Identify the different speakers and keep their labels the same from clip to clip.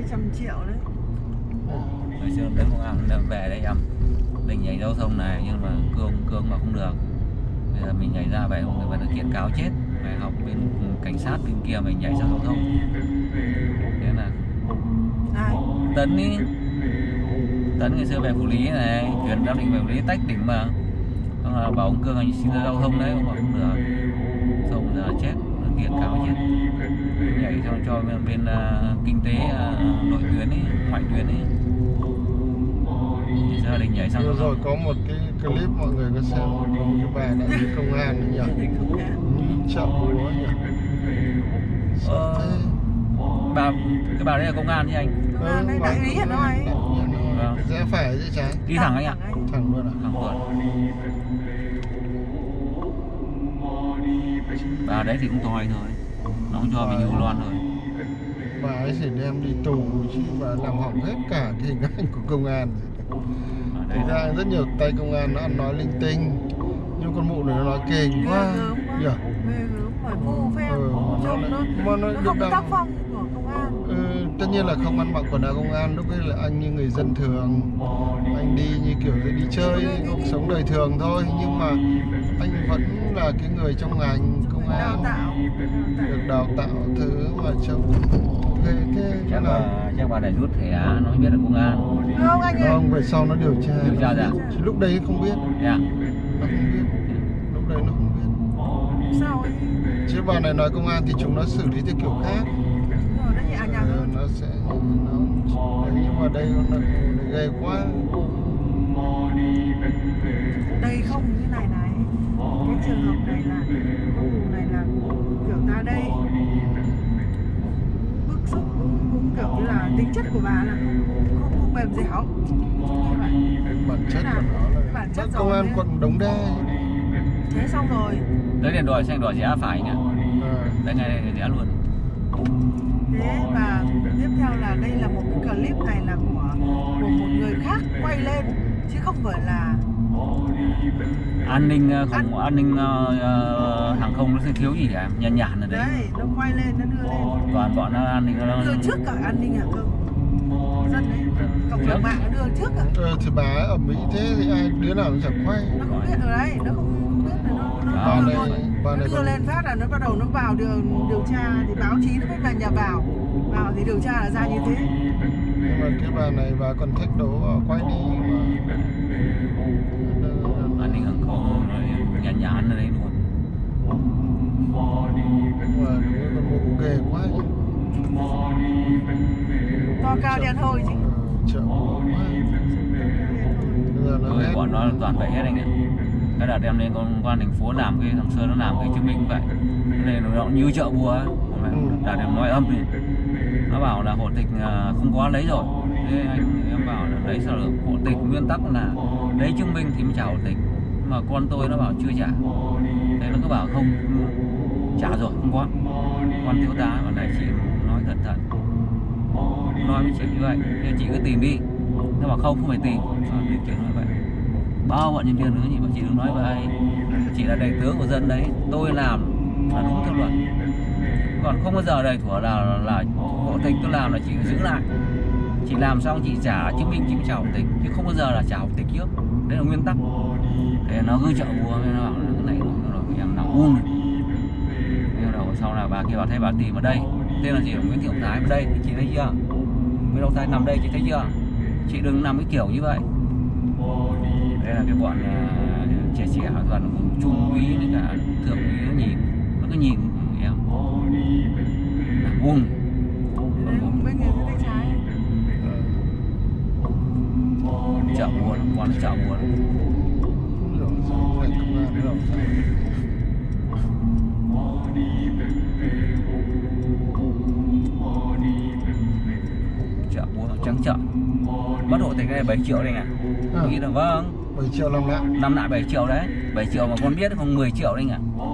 Speaker 1: 100 triệu đấy.
Speaker 2: Ngày xưa đến công an về đây em định nhảy giao thông này nhưng mà cương mà không được. Bây giờ mình nhảy ra vậy người ta kiện cáo chết. Phải học bên cảnh sát bên kia mình nhảy sang giao thông. Thế là
Speaker 1: Ai?
Speaker 2: Tấn ý. Tấn ngày xưa về Phủ Lý này, chuyển giám định về Phủ Lý tách tỉnh mà. Xong là bảo ông Cương anh xin ra giao thông đấy, ông bảo không được. Xong giờ chết, kiện cáo chết. Nhảy cho bên kinh tế nội tuyến ấy, ngoại tuyến ấy. Gia đình nhảy sang
Speaker 3: vừa rồi có một cái clip mọi người có xem một cái bà đã bị công an nhỉ? Chợ búa nhỉ?
Speaker 2: Cái bà đấy là công an chứ anh?
Speaker 1: Công an đấy, đại úy ở đâu ấy?
Speaker 3: Rẽ phải rẽ trái?
Speaker 2: Đi thẳng anh ạ.
Speaker 3: Thẳng luôn à?
Speaker 2: Thẳng luôn. Bà đấy thì cũng toi thôi. Nó cũng cho mình nhiều loan rồi.
Speaker 3: Bà ấy chỉ đem đi tù chứ bà làm hỏng hết cả cái hình ảnh của công an. Thực ra rất nhiều tay công an nó ăn nói linh tinh, nhưng con mụ này nó nói kềnh quá.
Speaker 1: Ghê gớm, phải vô phê. Nó không có tác phong của công an.
Speaker 3: Tất nhiên là không ăn mặc quần áo công an, lúc ấy là anh như người dân thường, anh đi như kiểu đi chơi cuộc sống đời thường thôi, nhưng mà anh vẫn là cái người trong ngành công an, được đào tạo thứ mà trông ghê thế.
Speaker 2: Chắc bà này rút thẻ nó mới biết là công an.
Speaker 1: Không anh ơi.
Speaker 3: Không, về sau nó điều tra
Speaker 2: ra.
Speaker 3: Chứ lúc đấy không biết.
Speaker 2: Dạ.
Speaker 3: Nó không biết. Lúc đấy nó không biết.
Speaker 1: Sao ấy?
Speaker 3: Chứ bà này nói công an thì chúng nó xử lý theo kiểu khác.
Speaker 1: Rồi nó nhẹ nhàng hơn.
Speaker 3: Nó sẽ nhưng mà đây nó ghê quá.
Speaker 1: Đây không như này này. Cái trường hợp này là con vụ này là kiểu ta đây bức xúc cũng kiểu như là tính chất của bà là không mềm dẻo.
Speaker 3: Bản chất của nó là công an quận Đống Đa.
Speaker 1: Thế xong rồi.
Speaker 2: Đấy đèn đỏ xanh đỏ rẽ phải nhỉ? Đây ngay đây rẽ luôn.
Speaker 1: Thế và tiếp theo là đây là một cái clip này là của một người khác quay lên chứ không phải là
Speaker 2: an ninh không, an ninh hàng không nó thiếu gì cả, nhàn ở đấy.
Speaker 1: Đấy, nó quay lên nó đưa lên.
Speaker 2: Toàn bọn nó an ninh nó
Speaker 1: đưa trước cả an ninh hàng không. Dân đấy, cộng đồng mạng nó đưa trước cả.
Speaker 3: Thì bà ấy ở Mỹ thế thì ai đứa nào cũng chẳng quay.
Speaker 1: Nó không biết rồi đấy, nó không biết là nó đưa lên phát là nó bắt đầu nó vào điều tra thì báo chí nó mới là nhà vào thì điều tra là ra như thế.
Speaker 3: Nhưng mà cái bà này bà còn thách đố quay đi mà.
Speaker 2: An ninh hàng không nhàn ở đấy luôn.
Speaker 3: Nhưng mà đúng con mụ ghê quá nhỉ.
Speaker 1: To cao đen hôi chứ.
Speaker 3: Chợ quá.
Speaker 2: Bọn nó toàn vậy hết anh ạ. Cái đợt em lên công an thành phố làm cái thằng Sơn nó làm cái chứng minh vậy nên nó như chợ búa ấy. Đợt em nói âm thì nó bảo là hộ tịch không có lấy rồi. Thế em bảo là lấy sao được, hộ tịch nguyên tắc là lấy chứng minh thì mới trả hộ tịch, mà con tôi nó bảo chưa trả. Thế nó cứ bảo không trả rồi không có. Con thiếu tá còn này chị nói cẩn thận, nói với chị như vậy thì chị cứ tìm đi. Nó bảo không phải tìm. Điều trưởng nói vậy. Bao bọn nhân viên nữa chị bảo chị đừng nói vậy, chị là đại tướng của dân đấy, tôi làm là đúng theo luật, còn không bao giờ đầy thủa là hộ tịch tôi làm là chị giữ lại, chị làm xong chị trả chứng minh chị mới trả hộ tịch, chứ không bao giờ là trả hộ tịch trước, đấy là nguyên tắc. Để nó cứ chợ búa, nó bảo là cái này rồi em nằm uông. Thế đầu sau là bà kia bảo thấy bà tìm ở đây tên là gì, là Nguyễn Thị Hồng Thái ở đây thì chị thấy chưa, Nguyễn Hồng Thái nằm đây chị thấy chưa, chị đừng nằm cái kiểu như vậy. Đây là cái bọn trẻ toàn trung úy với cả thượng úy nó cứ nhìn em buông
Speaker 1: bên người tay trái
Speaker 2: chợ buồn, con chợ buồn. Chợ buồn trắng chợ mất hộ tịch này 7 triệu đây nè. Nghĩ là vâng
Speaker 3: 7 triệu
Speaker 2: năm lại 7 triệu đấy, 7 triệu mà con biết không, 10 triệu đấy nhỉ.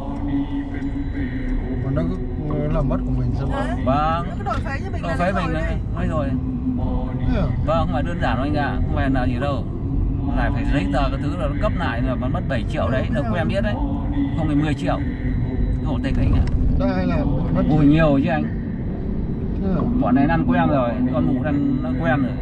Speaker 3: Mà nó cứ làm mất của mình sao?
Speaker 2: Vâng.
Speaker 1: Nó cứ đổi phế cho mình,
Speaker 2: đổi phế mình đấy, nói rồi. Vâng, không phải đơn giản đâu anh ạ, không phải là gì đâu. Lại phải giấy tờ cái thứ là nó cấp lại là mất 7 triệu đấy, được quen biết đấy. Không phải 10 triệu. Hộ tịch đấy anh ạ.
Speaker 3: Đã ai làm mất
Speaker 2: bùi nhiều chứ anh. Bọn này ăn quen rồi, con mụ nó quen rồi.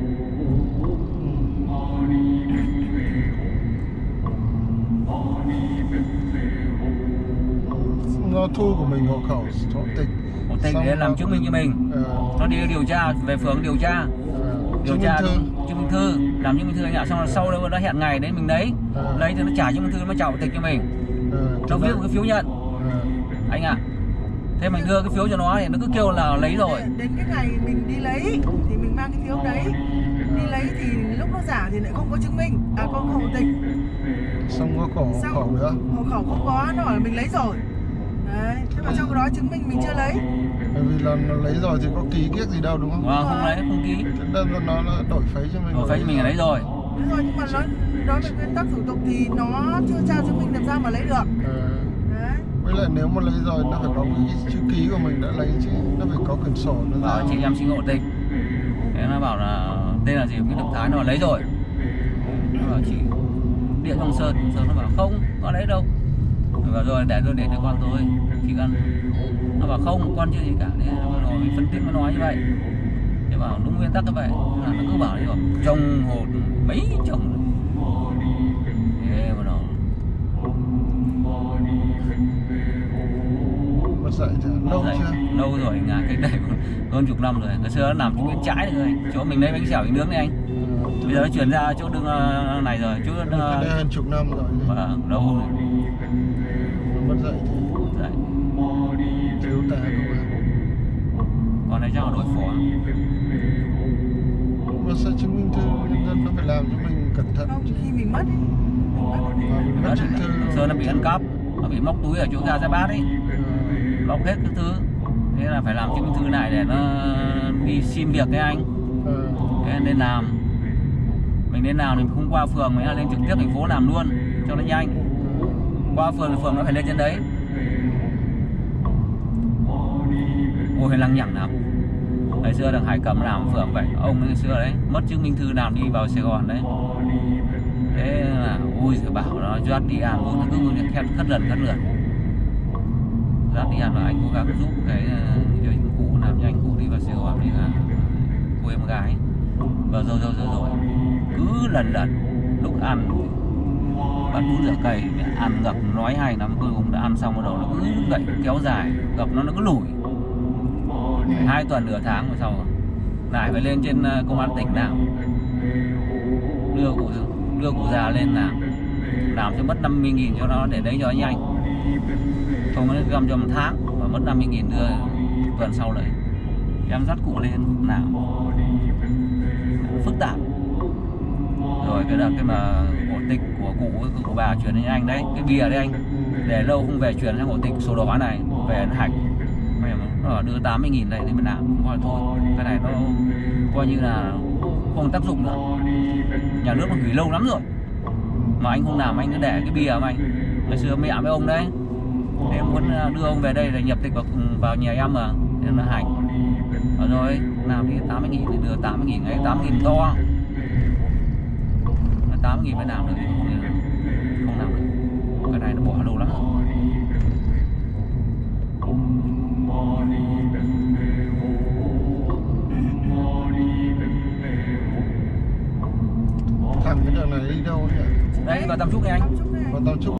Speaker 3: Nó thu của mình hộ khẩu hộ tịch
Speaker 2: để làm chứng minh cho mình. Nó đi điều tra về phường điều tra chứng minh thư làm chứng minh thư anh ạ. Xong rồi sau đó nó hẹn ngày đến mình lấy thì nó trả chứng minh thư, nó trả hộ tịch cho mình. Nó viết một cái phiếu nhận anh ạ. Thế mình đưa cái phiếu cho nó thì nó cứ kêu là lấy rồi.
Speaker 1: Đến cái ngày mình đi lấy thì mình mang cái phiếu đấy đi lấy thì lúc nó giả thì lại không có chứng minh, không có hộ tịch.
Speaker 3: Xong có hộ khẩu nữa.
Speaker 1: Hộ khẩu không có, nó bảo là mình lấy rồi. Đấy, thế mà trong cái đó chứng minh mình chưa lấy.
Speaker 3: Bởi vì là nó lấy rồi thì có ký kiếc gì đâu đúng không?
Speaker 2: Không lấy, không ký.
Speaker 3: Thế nên nó đổi phấy cho mình.
Speaker 2: Đổi phấy cho mình là lấy rồi.
Speaker 1: Đúng rồi, nhưng mà nó đối với nguyên tắc thủ tục thì nó chưa tra chứng minh làm sao mà lấy được. Đấy.
Speaker 3: Với lại nếu mà lấy rồi nó phải có cái chữ ký của mình đã lấy chứ, nó phải có quyển sổ nó
Speaker 2: bảo
Speaker 3: ra.
Speaker 2: chị em xin hộ tịch. Thế nó bảo là tên là gì, cái động thái nó bảo lấy rồi. Nó bảo chị điện cho ông Sơn nó bảo không có lấy đâu. Và rồi để con tôi chỉ cần. Nó bảo không, con chưa gì cả. Thế rồi mình phân tích nó nói như vậy. Thế bảo đúng nguyên tắc như vậy. Nó cứ bảo đấy, trồng hột mấy trồng. Thế mà nó
Speaker 3: Mất dạy thì lâu chưa?
Speaker 2: Lâu rồi anh ạ, cách đây hơn chục năm rồi. Ngày xưa nó làm chỗ bên trái rồi, chỗ mình lấy bánh xèo mình nướng đấy anh. Bây giờ nó chuyển ra chỗ đường này rồi, chỗ
Speaker 3: cái đây hơn chục năm rồi.
Speaker 2: Lâu rồi.
Speaker 3: Mất dạy thì thiếu tá công an.
Speaker 2: Còn này chắc là đội phó.
Speaker 3: Mà sao chứng minh thư nhân dân nó phải làm cho mình cẩn thận?
Speaker 1: Không, khi mình mất
Speaker 3: mất chứng thư.
Speaker 2: Sơ nó bị ăn cắp, nó bị móc túi ở chỗ ga ra bát ấy, móc hết các thứ. Thế là phải làm chứng minh thư này để nó đi xin việc với anh. Thế nên làm. Mình đến nào thì mình không qua phường, mình lên trực tiếp thành phố làm luôn cho nó nhanh. Qua phường thì phường nó phải lên trên đấy. Ôi lằng nhằng lắm. Ngày xưa thằng Hải Cầm làm phường vậy, ông ngày xưa đấy mất chứng minh thư làm đi vào Sài Gòn đấy. Thế là ui rồi bảo nó dắt đi ăn uống, nó cứ khất lần dắt đi ăn là anh cố gắng giúp cái cụ làm cho anh cụ đi vào Sài Gòn đi là cô em gái. Và rồi cứ lần lúc ăn bắt bún rửa cây ăn gập nói hay lắm, cuối cùng đã ăn xong bắt đầu nó cứ gậy kéo dài, gập nó cứ lủi 2 tuần nửa tháng rồi sau lại phải lên trên công an tỉnh làm, đưa cụ già lên làm cho mất 50.000 cho nó để đấy cho nhanh, không có găm cho 1 tháng và mất 50.000 đưa tuần sau đấy em dắt cụ lên làm phức tạp. Rồi cái mà hộ tịch của cụ bà chuyển đến anh đấy, cái bìa đấy anh để lâu không về chuyển sang hộ tịch sổ đỏ này về nó hạch, nó đưa 80.000 đây thì mình làm coi thôi, cái này nó coi như là không tác dụng nữa, nhà nước nó hủy lâu lắm rồi mà anh không làm, anh cứ để cái bìa mà anh ngày xưa mẹ với ông đấy, em muốn đưa ông về đây để nhập tịch vào nhà em mà nên là hành. Rồi làm đi 80.000 thì đưa 80.000 ngay, 80.000 to, 80.000 mới làm được, không làm được, cái này nó bỏ lâu lắm rồi.
Speaker 3: Thẳng cái đường này đi đâu nhỉ?
Speaker 2: Đấy vào Tam Trúc này anh.
Speaker 3: Vào Tam Trúc.